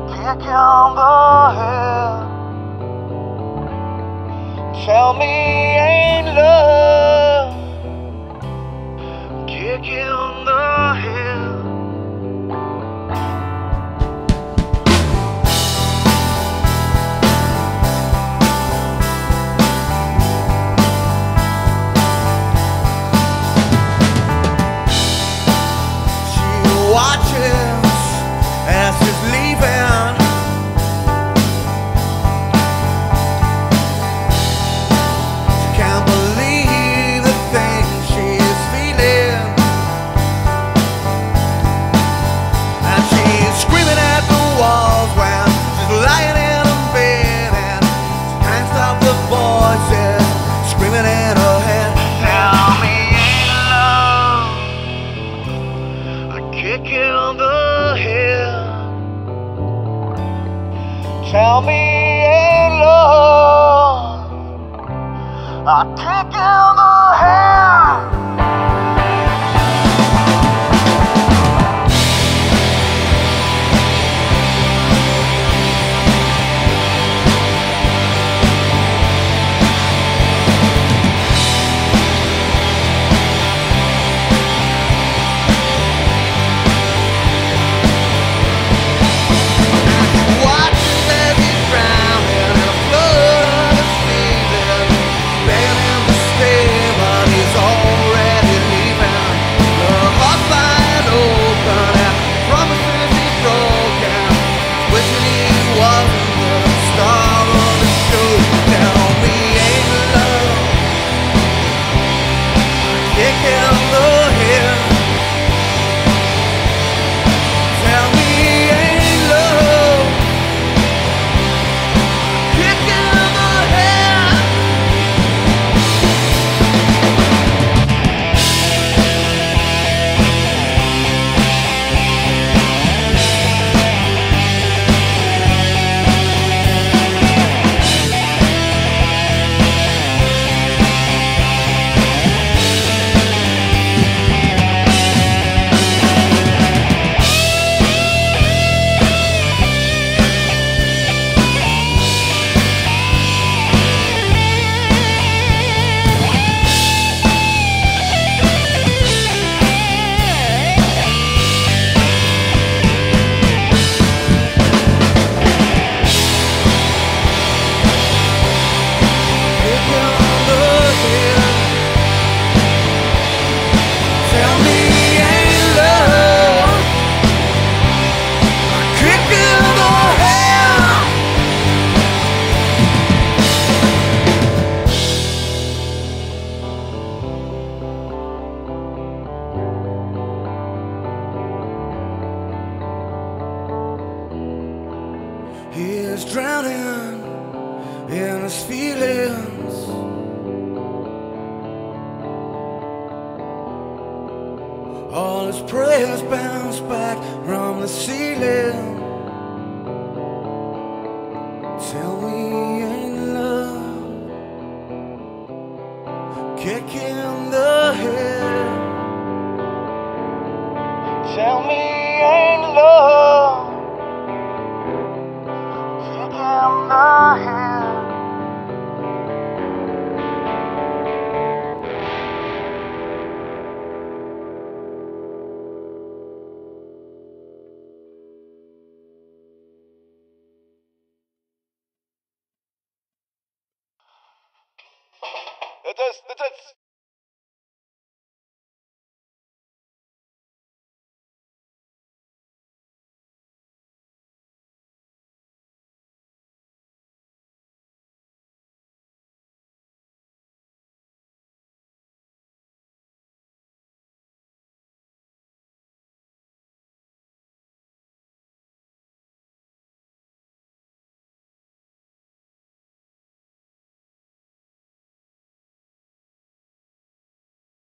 kick on the head. Tell me ain't love kick in the head. Watches as he's leaving. She can't believe the things she's feeling, and she's screaming at the walls when she's lying in a bed, and she can't stop the voices screaming in her head. Tell me ain't love a kick in the head. Tell me ain't love a kick in the head. He is drowning in his feelings. All his prayers bounce back from the ceiling. Tell me ain't love kick in the head. Tell me ain't love kick in the head. Das